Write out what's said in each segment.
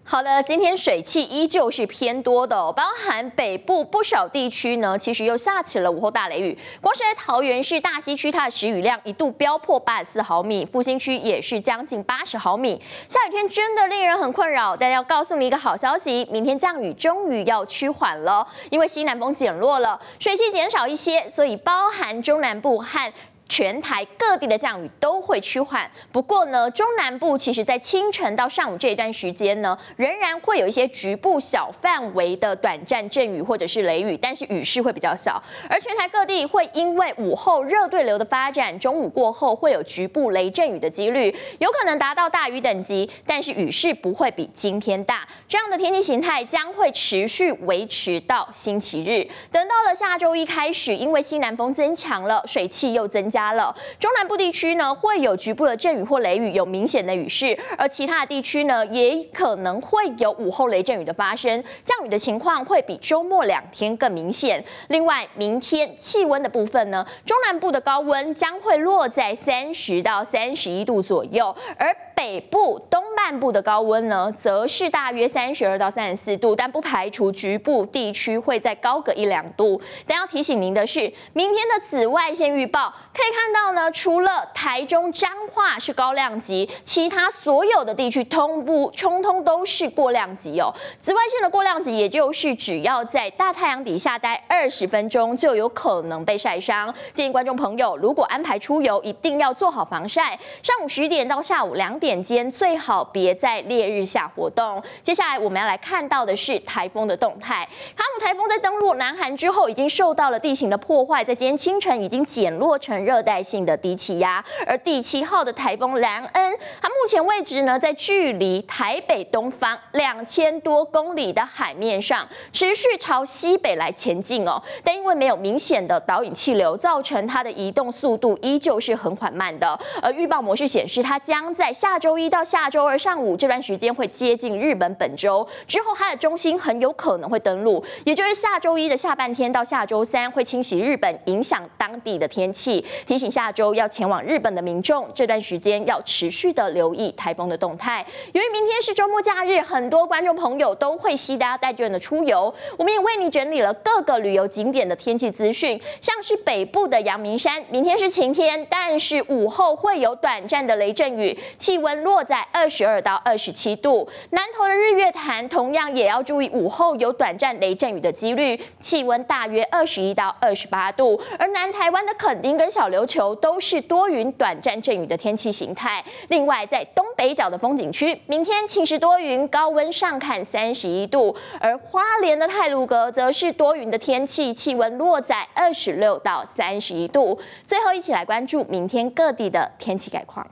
好的，今天水汽依旧是偏多的包含北部不少地区呢，其实又下起了午后大雷雨。光是在桃园市大溪区，它的时雨量一度飙破84毫米，复兴区也是将近80毫米。下雨天真的令人很困扰，但要告诉你一个好消息，明天降雨终于要趋缓了，因为西南风减弱了，水汽减少一些，所以包含中南部和全台各地的降雨都会趋缓，不过呢，中南部其实在清晨到上午这一段时间呢，仍然会有一些局部小范围的短暂阵雨或者是雷雨，但是雨势会比较小。而全台各地会因为午后热对流的发展，中午过后会有局部雷阵雨的几率，有可能达到大雨等级，但是雨势不会比今天大。这样的天气形态将会持续维持到星期日。等到了下周一开始，因为西南风增强了，水汽又增加了，中南部地区呢会有局部的阵雨或雷雨，有明显的雨势，而其他的地区呢也可能会有午后雷阵雨的发生，降雨的情况会比周末2天更明显。另外，明天气温的部分呢，中南部的高温将会落在30到31度左右，而北部东半部的高温呢，则是大约32到34度，但不排除局部地区会再高个1-2度。但要提醒您的是，明天的紫外线预报可以看到呢，除了台中彰化是高量级，其他所有的地区通通都是过量级哦。紫外线的过量级，也就是只要在大太阳底下待20分钟，就有可能被晒伤。建议观众朋友，如果安排出游，一定要做好防晒。上午10点到下午2点间，最好别在烈日下活动。接下来我们要来看到的是台风的动态。卡努台风在登陆南韩之后，已经受到了地形的破坏，在今天清晨已经减弱成热带性的低气压。而第7号的台风兰恩，它目前位置呢在距离台北东方2000多公里的海面上，持续朝西北来前进哦。但因为没有明显的导引气流，造成它的移动速度依旧是很缓慢的。而预报模式显示，它将在下周1到下周2上午这段时间会接近日本本州，之后它的中心很有可能会登陆，也就是下周1的下半天到下周3会侵袭日本，影响当地的天气。提醒下周要前往日本的民众，这段时间要持续的留意台风的动态。由于明天是周末假日，很多观众朋友都会携带眷的出游，我们也为你整理了各个旅游景点的天气资讯，像是北部的阳明山，明天是晴天，但是午后会有短暂的雷阵雨，气温落在22到27度。南投的日月潭同样也要注意午后有短暂雷阵雨的几率，气温大约21到28度。而南台湾的垦丁跟小琉球都是多云短暂阵雨的天气形态。另外，在东北角的风景区，明天晴时多云，高温上看31度；而花莲的太鲁阁则是多云的天气，气温落在26到31度。最后，一起来关注明天各地的天气概况。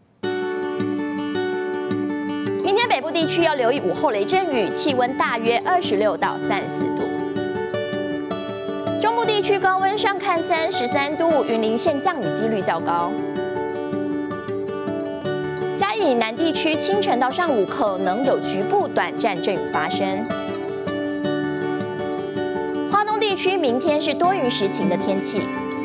明天北部地区要留意午后雷阵雨，气温大约26到34度。中部地区高温上看33度，云林县降雨几率较高。嘉义以南地区清晨到上午可能有局部短暂阵雨发生。花东地区明天是多云时晴的天气。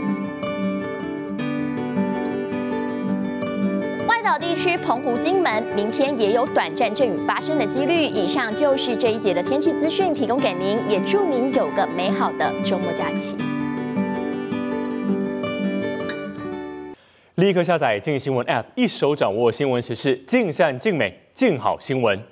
外岛地区澎湖、金门明天也有短暂阵雨发生的几率。以上就是这一节的天气资讯，提供给您，也祝您有个美好的周末假期。 立刻下载镜新闻 App， 一手掌握新闻时事，尽善尽美，尽好新闻。